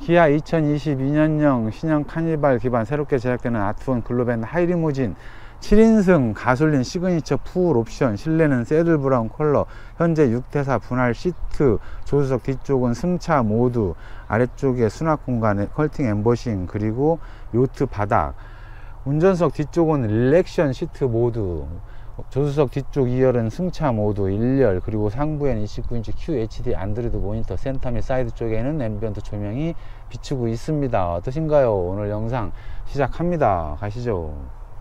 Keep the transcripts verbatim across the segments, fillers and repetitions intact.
기아 이천이십이 년형 신형 카니발 기반 새롭게 제작되는 아트원 글로벤 하이리무진 칠 인승 가솔린 시그니처 풀 옵션, 실내는 새들 브라운 컬러, 현재 육 대 사 분할 시트, 조수석 뒤쪽은 승차 모드, 아래쪽에 수납 공간에 컬팅 엠보싱, 그리고 요트 바닥, 운전석 뒤쪽은 릴렉션 시트 모드, 조수석 뒤쪽 이 열은 승차 모드 일 열, 그리고 상부에는 이십구 인치 큐에이치디 안드로이드 모니터, 센터 및 사이드 쪽에는 앰비언트 조명이 비추고 있습니다. 어떠신가요? 오늘 영상 시작합니다. 가시죠.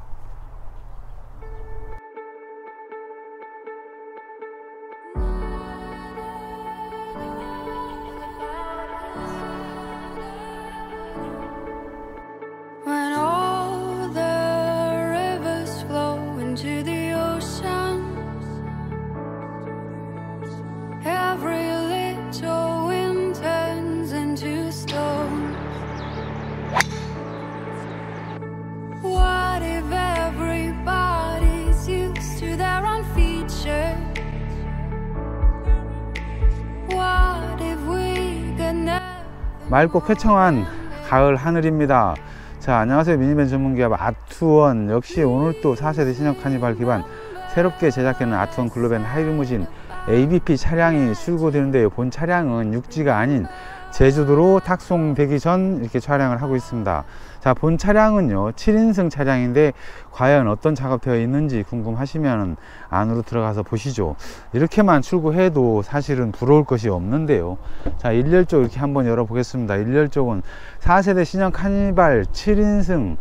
맑고 쾌청한 가을 하늘입니다. 자, 안녕하세요. 미니밴 전문기업 아트원. 역시 오늘 또 사 세대 신형 카니발 기반 새롭게 제작되는 아트원 글로벤 하이리무진 에이비피 차량이 출고되는데요. 본 차량은 육지가 아닌 제주도로 탁송되기 전 이렇게 촬영을 하고 있습니다. 자, 본 차량은요 칠 인승 차량인데 과연 어떤 작업되어 있는지 궁금하시면 안으로 들어가서 보시죠. 이렇게만 출고해도 사실은 부러울 것이 없는데요. 자, 일 열 쪽 이렇게 한번 열어 보겠습니다. 일 열 쪽은 사 세대 신형 카니발 칠 인승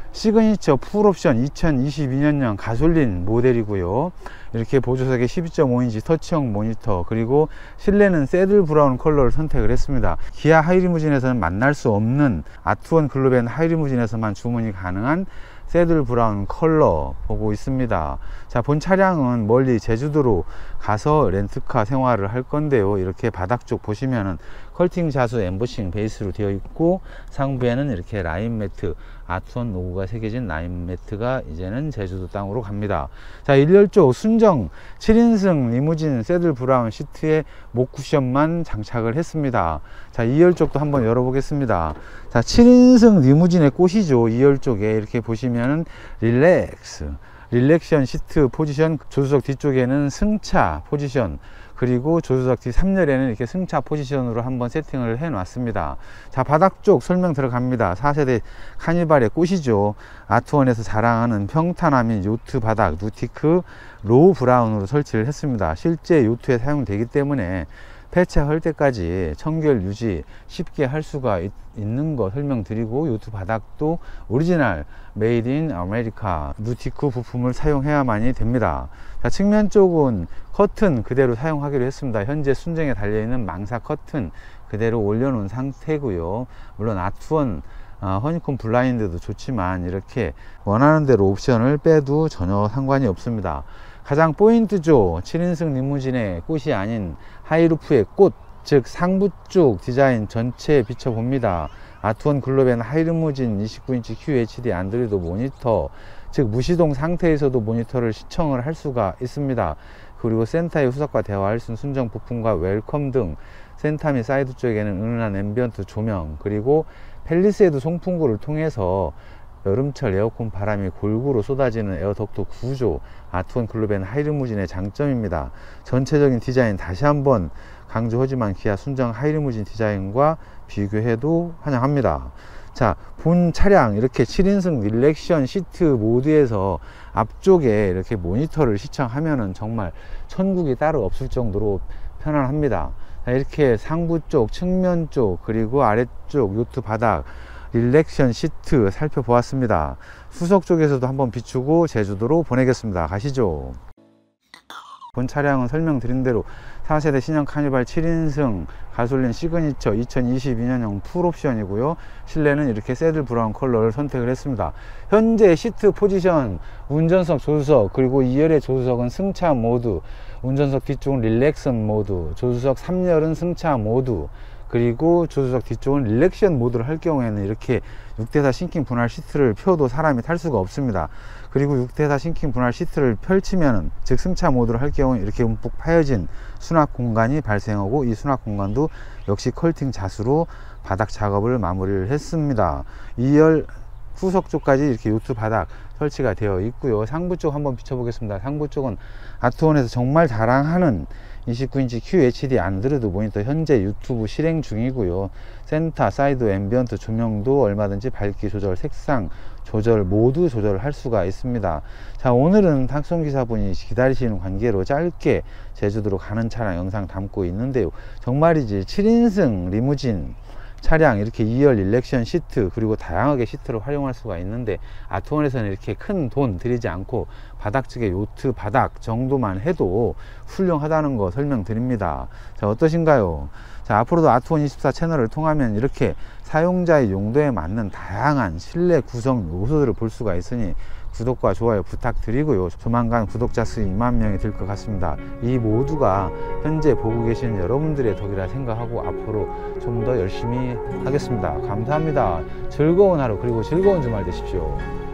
시그니처 풀옵션 이천이십이 년형 가솔린 모델이고요. 이렇게 보조석에 십이 점 오 인치 터치형 모니터, 그리고 실내는 새들 브라운 컬러를 선택을 했습니다. 기아 하이리무진에서는 만날 수 없는 아트원 글로벤 하이리무진에서만 주문이 가능한 새들 브라운 컬러 보고 있습니다. 자, 본 차량은 멀리 제주도로 가서 렌트카 생활을 할 건데요. 이렇게 바닥 쪽 보시면은 컬팅 자수 엠보싱 베이스로 되어 있고, 상부에는 이렇게 라인 매트, 아트원 로고가 새겨진 라인 매트가 이제는 제주도 땅으로 갑니다. 자, 일 열 쪽 순정 칠 인승 리무진 새들 브라운 시트에 목 쿠션만 장착을 했습니다. 자, 이 열 쪽도 한번 열어보겠습니다. 자, 칠 인승 리무진의 꽃이죠. 이 열 쪽에 이렇게 보시면은 릴렉스, 릴렉션 시트 포지션, 조수석 뒤쪽에는 승차 포지션, 그리고 조수석 뒤 삼 열에는 이렇게 승차 포지션으로 한번 세팅을 해 놨습니다. 자, 바닥 쪽 설명 들어갑니다. 사 세대 카니발의 꽃이죠. 아트원에서 자랑하는 평탄함인 요트 바닥 누티크 로우 브라운으로 설치를 했습니다. 실제 요트에 사용되기 때문에 폐차할 때까지 청결 유지 쉽게 할 수가 있, 있는 거 설명드리고, 요트 바닥도 오리지널 메이드 인 아메리카 누티크 부품을 사용해야만이 됩니다. 자, 측면 쪽은 커튼 그대로 사용하기로 했습니다. 현재 순정에 달려있는 망사 커튼 그대로 올려놓은 상태고요. 물론 아트원 어, 허니콤 블라인드도 좋지만 이렇게 원하는 대로 옵션을 빼도 전혀 상관이 없습니다. 가장 포인트죠. 칠 인승 리무진의 꽃이 아닌 하이루프의 꽃, 즉 상부 쪽 디자인 전체에 비춰봅니다. 아트원 글로벤 하이리무진 이십구 인치 큐에이치디 안드로이드 모니터, 즉 무시동 상태에서도 모니터를 시청을 할 수가 있습니다. 그리고 센터의 후석과 대화할 수 있는 순정 부품과 웰컴 등, 센터 및 사이드 쪽에는 은은한 앰비언트 조명, 그리고 펠리세이드 송풍구를 통해서 여름철 에어컨 바람이 골고루 쏟아지는 에어덕트 구조, 아트원 글로벤 하이리무진의 장점입니다. 전체적인 디자인 다시 한번 강조하지만 기아 순정 하이리무진 디자인과 비교해도 환영합니다. 자, 본 차량 이렇게 칠 인승 릴렉션 시트 모드에서 앞쪽에 이렇게 모니터를 시청하면은 정말 천국이 따로 없을 정도로 편안합니다. 자, 이렇게 상부 쪽, 측면 쪽, 그리고 아래쪽 요트 바닥, 릴렉션 시트 살펴보았습니다. 후석 쪽에서도 한번 비추고 제주도로 보내겠습니다. 가시죠. 본 차량은 설명드린 대로 사 세대 신형 카니발 칠 인승 가솔린 시그니처 이천이십이 년형 풀옵션이고요. 실내는 이렇게 새들 브라운 컬러를 선택을 했습니다. 현재 시트 포지션, 운전석, 조수석, 그리고 이 열의 조수석은 승차 모드, 운전석 뒤쪽은 릴렉션 모드, 조수석 삼 열은 승차 모드, 그리고 조수석 뒤쪽은 릴렉션 모드를 할 경우에는 이렇게 육 대 사 싱킹 분할 시트를 펴도 사람이 탈 수가 없습니다. 그리고 육 대 사 싱킹 분할 시트를 펼치면은, 즉 승차 모드를 할 경우 이렇게 움푹 파여진 수납 공간이 발생하고, 이 수납 공간도 역시 컬팅 자수로 바닥 작업을 마무리를 했습니다. 이 열 후속 쪽까지 이렇게 요트 바닥 설치가 되어 있고요. 상부 쪽 한번 비춰보겠습니다. 상부 쪽은 아트원에서 정말 자랑하는 이십구 인치 큐에이치디 안드로이드 모니터 현재 유튜브 실행 중이고요. 센터, 사이드, 앰비언트 조명도 얼마든지 밝기 조절, 색상 조절 모두 조절할 수가 있습니다. 자, 오늘은 탁송기사분이 기다리시는 관계로 짧게 제주도로 가는 차량 영상 담고 있는데요. 정말이지 칠 인승 리무진 차량 이렇게 이 열 일렉션 시트 그리고 다양하게 시트를 활용할 수가 있는데 아트원에서는 이렇게 큰 돈 들이지 않고 바닥쪽에 요트 바닥 정도만 해도 훌륭하다는 거 설명드립니다. 자, 어떠신가요? 자, 앞으로도 아트원 이십사 채널을 통하면 이렇게 사용자의 용도에 맞는 다양한 실내 구성 요소들을 볼 수가 있으니 구독과 좋아요 부탁드리고요. 조만간 구독자 수 이만 명이 될 것 같습니다. 이 모두가 현재 보고 계시는 여러분들의 덕이라 생각하고 앞으로 좀 더 열심히 하겠습니다. 감사합니다. 즐거운 하루 그리고 즐거운 주말 되십시오.